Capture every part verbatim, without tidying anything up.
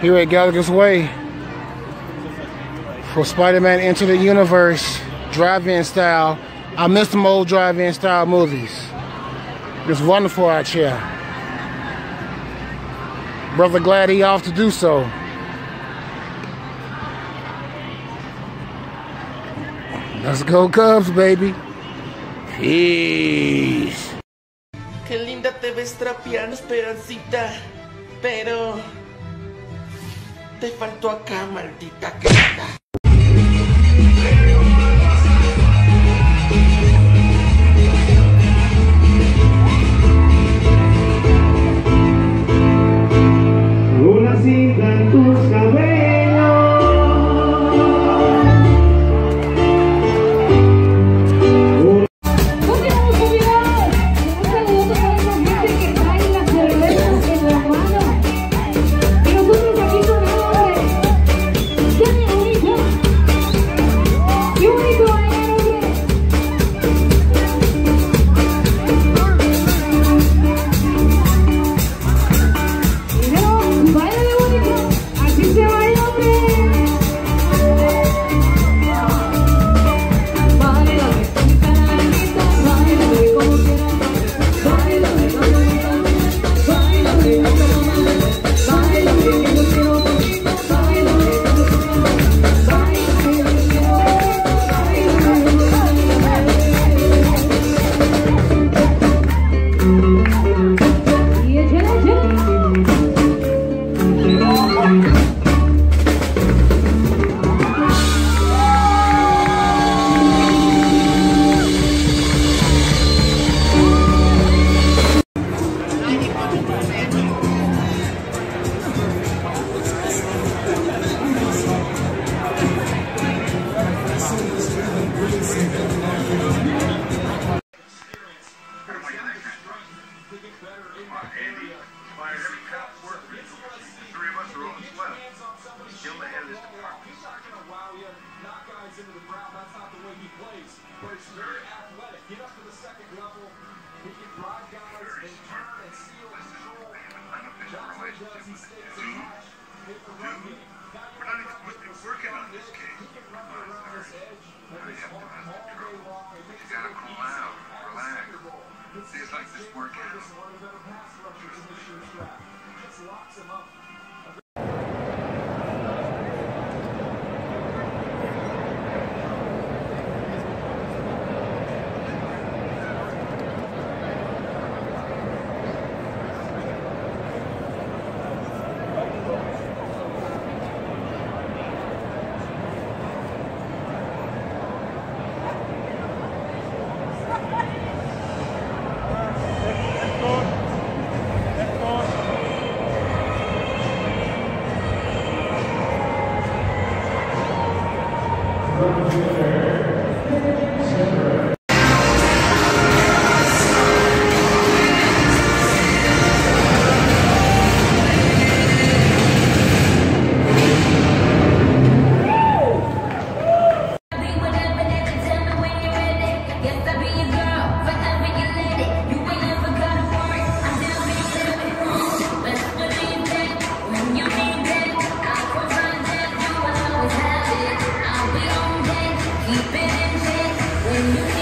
here at Gallagher's Way for Spider-Man Into the Universe drive-in style. I miss them old drive-in style movies. It's wonderful out here. Brother glad he off to do so. Let's go Cubs, baby. Peace. Qué linda te ves trapeando, Esperancita. Pero te faltó acá, maldita cara. Una cinta en tus cabellos. Keep it in check when you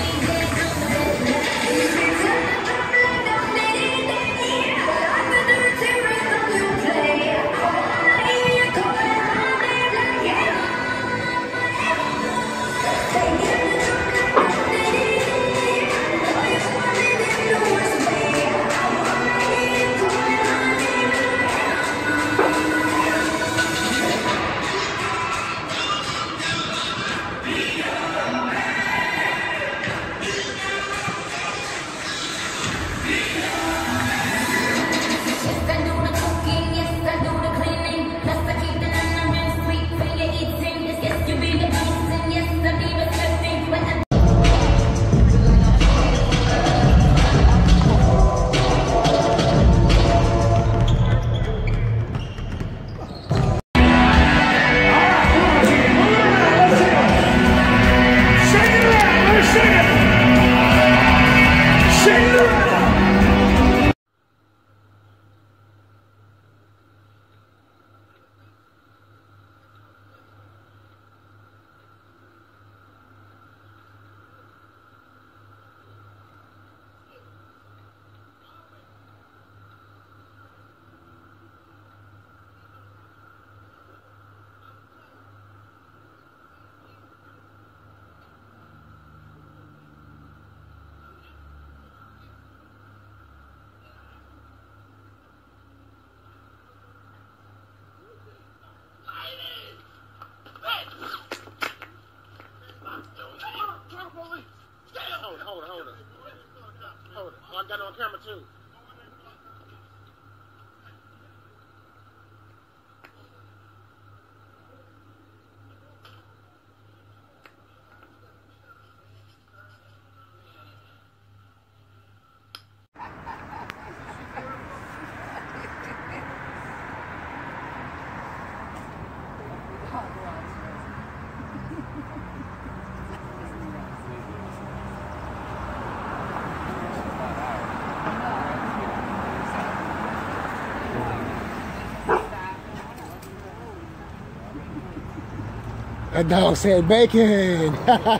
That dog said bacon.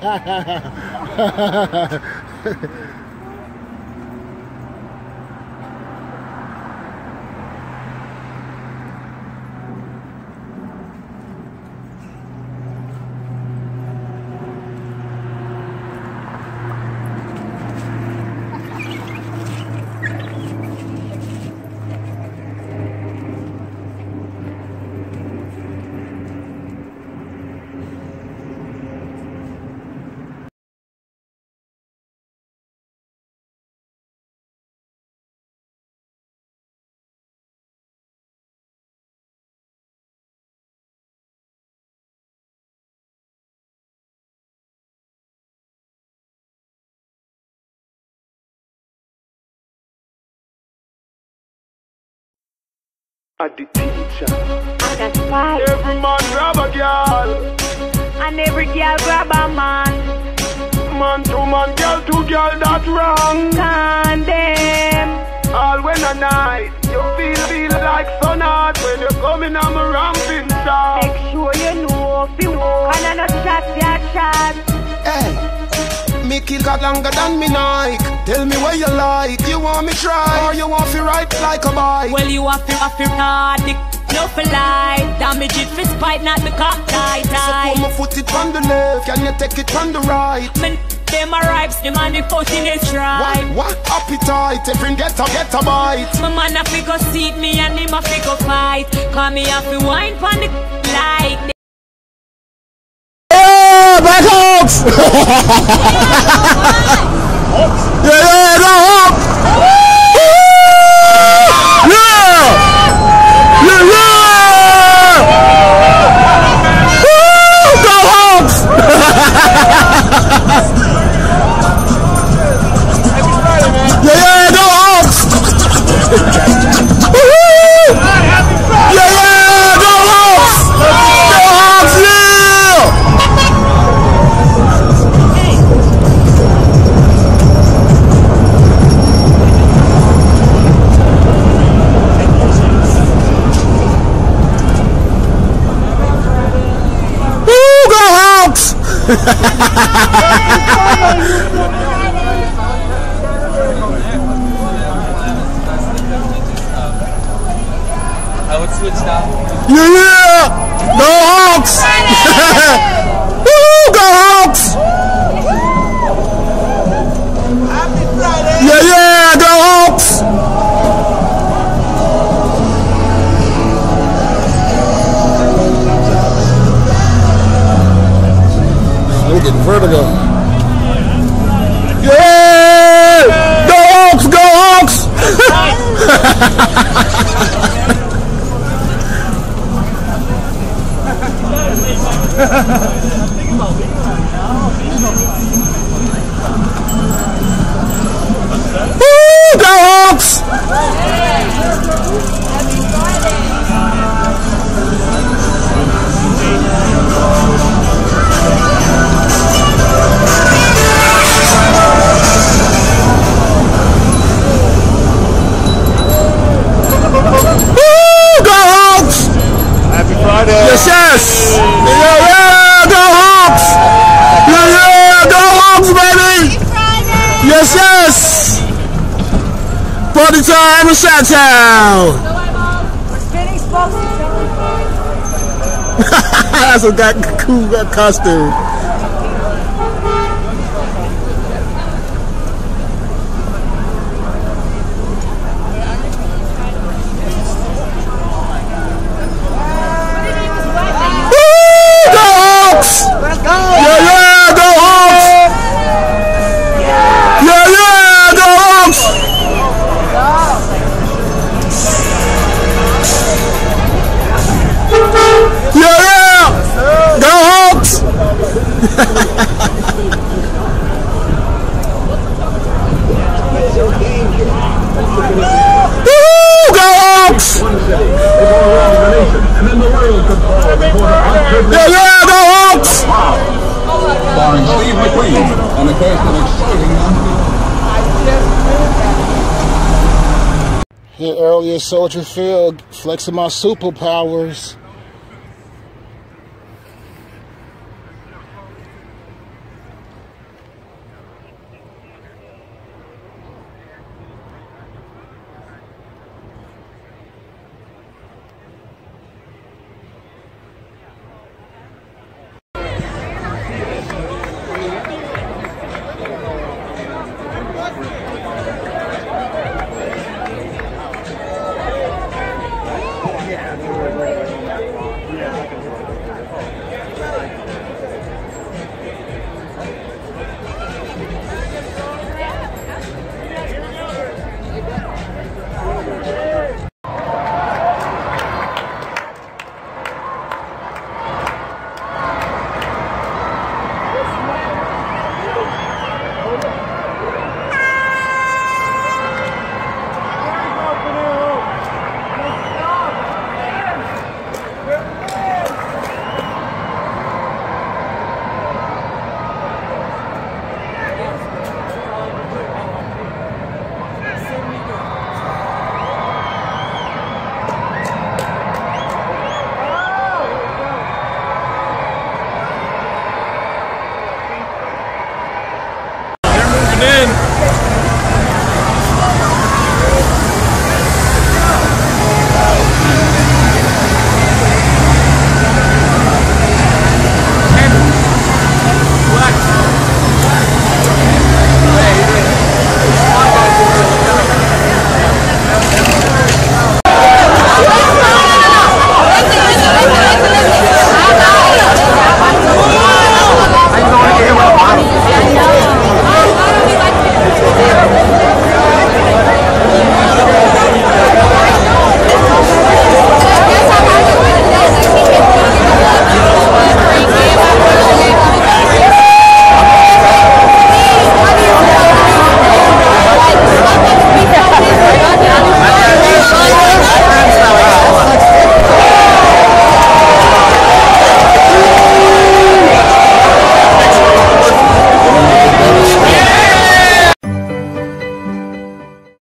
At the teacher. That's why Every man grab a girl. and every girl grab a man. Man to man, girl to girl, that's wrong. Condemn. All when a night, you feel feel like sun hot when you coming on my ramping shot. Make sure you know if you walk and not shot your shot. Hey, me kill got longer than me Nike. Tell me what you like. You want me try or you want me ride like a bike? Well, you have to have to hard, dick, no for life. Damage it for spite, not the cock tight. So put my foot it on the left, can you take it on the right? Man, them are ripes, the man the foot in his right. What? What? Appetite, every get a get a bite. My man a fi go seat me and him a fi go fight. Call me a fi wine pon the like. Yeah, back Hawks! Yeah, yeah, go Hawks! Yeah! Yeah, yeah! Woo! Go Hawks! Yeah, yeah, go Hawks! Woo! Yeah, yeah, go Hawks! Go Hawks, yeah! Woo, go Hawks! I would switch now. Yeah, yeah! Go Hawks! Woo, go Hawks! Yeah, yeah, go Hawks! I'm getting vertigo. Yeah! Go Hawks! Go Hawks! Woo! Go Hawks! Woo! Go Hawks! Happy Friday. Yes, yes! Yeah, yeah! Go Hawks! Yeah, yeah! Go Hawks, baby! Yes, yes! Party time in Chi-Town! That's a that cool that costume. Woo! Go Hawks! Yeah, yeah! Go Hawks! Yeah, yeah! Go Hawks! Yeah, yeah, go Hawks! Starring Steve McQueen and a cast of exciting Here earlier, Soldier Field, flexing my superpowers.